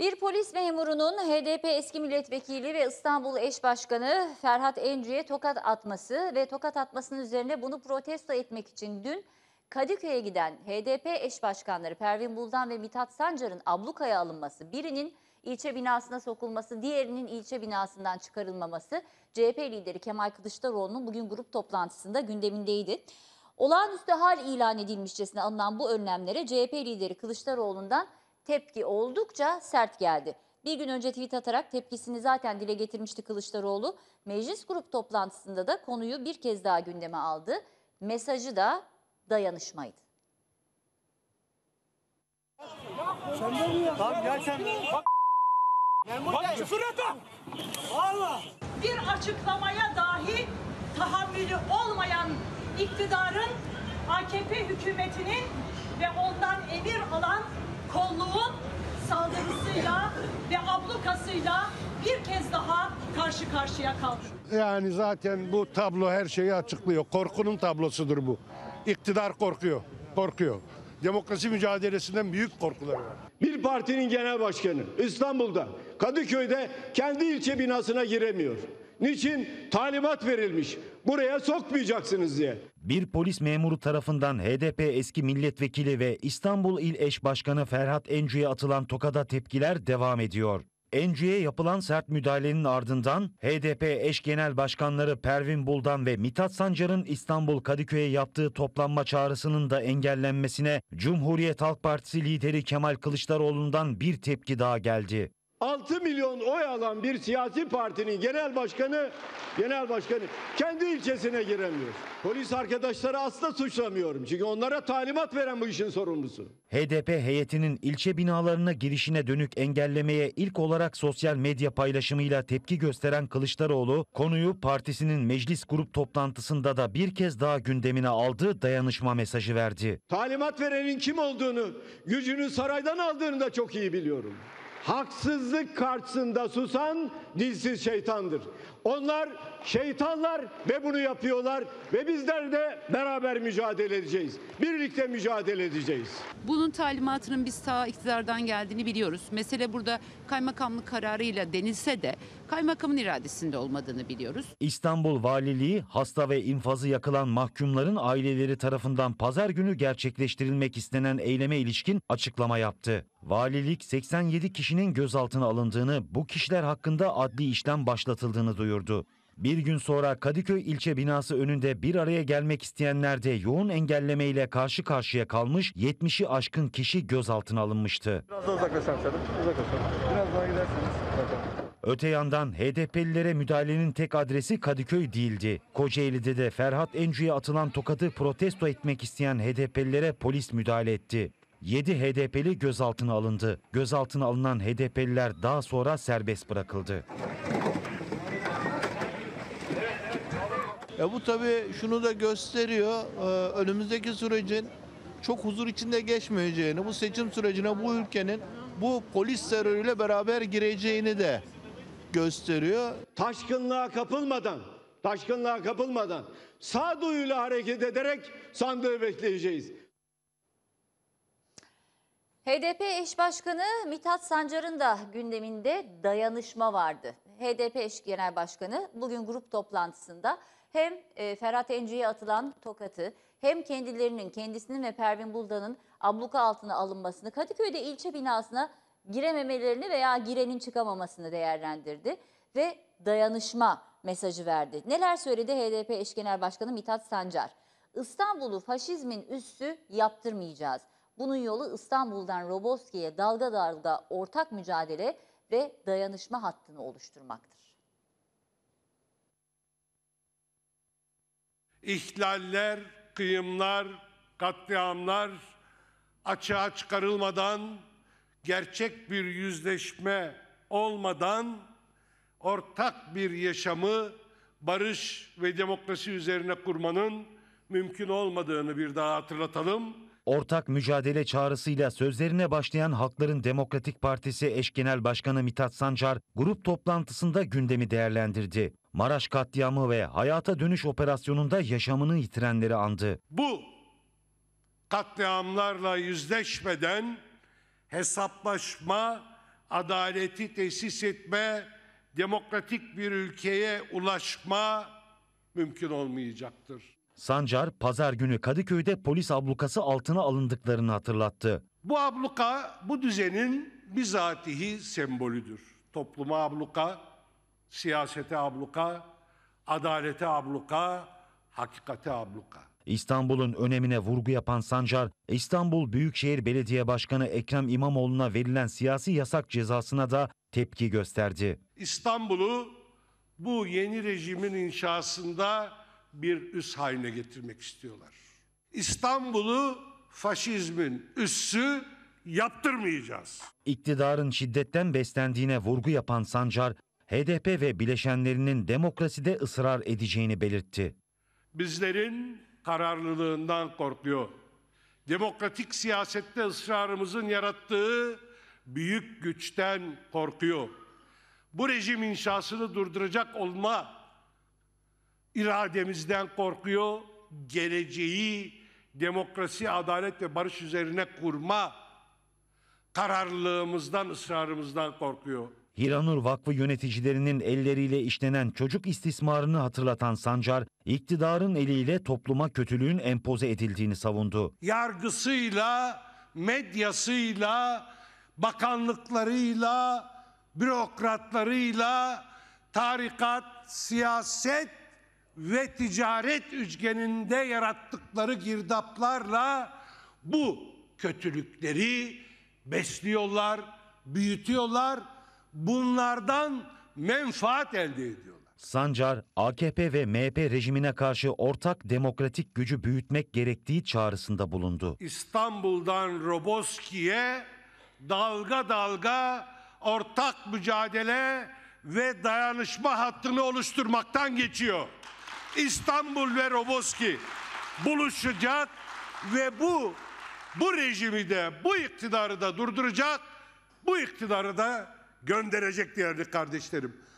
Bir polis memurunun HDP eski milletvekili ve İstanbul eş başkanı Ferhat Encü'ye tokat atması ve tokat atmasının üzerine bunu protesto etmek için dün Kadıköy'e giden HDP eş başkanları Pervin Buldan ve Mithat Sancar'ın ablukaya alınması, birinin ilçe binasına sokulması, diğerinin ilçe binasından çıkarılmaması CHP lideri Kemal Kılıçdaroğlu'nun bugün grup toplantısında gündemindeydi. Olağanüstü hal ilan edilmişçesine alınan bu önlemlere CHP lideri Kılıçdaroğlu'ndan tepki oldukça sert geldi. Bir gün önce tweet atarak tepkisini zaten dile getirmişti Kılıçdaroğlu. Meclis grup toplantısında da konuyu bir kez daha gündeme aldı. Mesajı da dayanışmaydı. Bir açıklamaya dahi tahammülü olmayan iktidarın, AKP hükümetinin ve ondan emir alan kolluğun saldırısıyla ve ablukasıyla bir kez daha karşı karşıya kaldık. Yani zaten bu tablo her şeyi açıklıyor. Korkunun tablosudur bu. İktidar korkuyor. Demokrasi mücadelesinden büyük korkuları var. Bir partinin genel başkanı İstanbul'da, Kadıköy'de kendi ilçe binasına giremiyor. Niçin? Talimat verilmiş. Buraya sokmayacaksınız diye. Bir polis memuru tarafından HDP eski milletvekili ve İstanbul İl Eş Başkanı Ferhat Encü'ye atılan tokada tepkiler devam ediyor. Encü'ye yapılan sert müdahalenin ardından HDP eş genel başkanları Pervin Buldan ve Mithat Sancar'ın İstanbul Kadıköy'e yaptığı toplanma çağrısının da engellenmesine Cumhuriyet Halk Partisi lideri Kemal Kılıçdaroğlu'ndan bir tepki daha geldi. 6 milyon oy alan bir siyasi partinin genel başkanı kendi ilçesine giremiyor. Polis arkadaşları asla suçlamıyorum. Çünkü onlara talimat veren bu işin sorumlusu. HDP heyetinin ilçe binalarına girişine dönük engellemeye ilk olarak sosyal medya paylaşımıyla tepki gösteren Kılıçdaroğlu, konuyu partisinin meclis grup toplantısında da bir kez daha gündemine aldı, dayanışma mesajı verdi. Talimat verenin kim olduğunu, gücünü saraydan aldığını da çok iyi biliyorum. Haksızlık karşısında susan dilsiz şeytandır. Onlar şeytanlar ve bunu yapıyorlar ve bizler de beraber mücadele edeceğiz. Birlikte mücadele edeceğiz. Bunun talimatının biz ta iktidardan geldiğini biliyoruz. Mesele burada kaymakamlık kararıyla denilse de kaymakamın iradesinde olmadığını biliyoruz. İstanbul Valiliği hasta ve infazı yakılan mahkumların aileleri tarafından pazar günü gerçekleştirilmek istenen eyleme ilişkin açıklama yaptı. Valilik 87 kişinin gözaltına alındığını, bu kişiler hakkında adli işlem başlatıldığını duyurdu. Bir gün sonra Kadıköy ilçe binası önünde bir araya gelmek isteyenler de yoğun engellemeyle karşı karşıya kalmış, 70'i aşkın kişi gözaltına alınmıştı. Biraz daha uzaklaşalım. Biraz daha giderseniz. Öte yandan HDP'lilere müdahalenin tek adresi Kadıköy değildi. Kocaeli'de de Ferhat Encü'ye atılan tokadı protesto etmek isteyen HDP'lilere polis müdahale etti. 7 HDP'li gözaltına alındı. Gözaltına alınan HDP'liler daha sonra serbest bırakıldı. Bu tabii şunu da gösteriyor, önümüzdeki sürecin çok huzur içinde geçmeyeceğini, bu seçim sürecine bu ülkenin bu polis terörüyle beraber gireceğini de gösteriyor. Taşkınlığa kapılmadan sağduyuyla hareket ederek sandığı bekleyeceğiz. HDP eş başkanı Mithat Sancar'ın da gündeminde dayanışma vardı. HDP eş genel başkanı bugün grup toplantısında hem Ferhat Encü'ye atılan tokatı hem kendisinin ve Pervin Buldan'ın abluka altına alınmasını, Kadıköy'de ilçe binasına girememelerini veya girenin çıkamamasını değerlendirdi ve dayanışma mesajı verdi. Neler söyledi HDP eş genel başkanı Mithat Sancar? İstanbul'u faşizmin üssü yaptırmayacağız. Bunun yolu İstanbul'dan Roboski'ye dalga dalga ortak mücadele ve dayanışma hattını oluşturmaktır. İhlaller, kıyımlar, katliamlar açığa çıkarılmadan, gerçek bir yüzleşme olmadan ortak bir yaşamı barış ve demokrasi üzerine kurmanın mümkün olmadığını bir daha hatırlatalım. Ortak mücadele çağrısıyla sözlerine başlayan Halkların Demokratik Partisi eş genel başkanı Mithat Sancar grup toplantısında gündemi değerlendirdi. Maraş katliamı ve hayata dönüş operasyonunda yaşamını yitirenleri andı. Bu katliamlarla yüzleşmeden hesaplaşma adaleti tesis etme, demokratik bir ülkeye ulaşma mümkün olmayacaktır. Sancar, pazar günü Kadıköy'de polis ablukası altına alındıklarını hatırlattı. Bu abluka bu düzenin bizatihi sembolüdür. Topluma abluka, siyasete abluka, adalete abluka, hakikate abluka. İstanbul'un önemine vurgu yapan Sancar, İstanbul Büyükşehir Belediye Başkanı Ekrem İmamoğlu'na verilen siyasi yasak cezasına da tepki gösterdi. İstanbul'u bu yeni rejimin inşasında bir üs haline getirmek istiyorlar. İstanbul'u faşizmin üssü yaptırmayacağız. İktidarın şiddetten beslendiğine vurgu yapan Sancar, HDP ve bileşenlerinin demokraside ısrar edeceğini belirtti. Bizlerin kararlılığından korkuyor. Demokratik siyasette ısrarımızın yarattığı büyük güçten korkuyor. Bu rejim inşasını durduracak olma irademizden korkuyor. Geleceği demokrasi, adalet ve barış üzerine kurma kararlılığımızdan, ısrarımızdan korkuyor. Hiranur Vakfı yöneticilerinin elleriyle işlenen çocuk istismarını hatırlatan Sancar, iktidarın eliyle topluma kötülüğün empoze edildiğini savundu. Yargısıyla, medyasıyla, bakanlıklarıyla, bürokratlarıyla, tarikat, siyaset ve ticaret üçgeninde yarattıkları girdaplarla bu kötülükleri besliyorlar, büyütüyorlar, bunlardan menfaat elde ediyorlar. Sancar, AKP ve MHP rejimine karşı ortak demokratik gücü büyütmek gerektiği çağrısında bulundu. İstanbul'dan Roboski'ye dalga dalga ortak mücadele ve dayanışma hattını oluşturmaktan geçiyor. İstanbul ve Roboski buluşacak ve bu rejimi de, bu iktidarı da durduracak, bu iktidarı da gönderecek değerli kardeşlerim.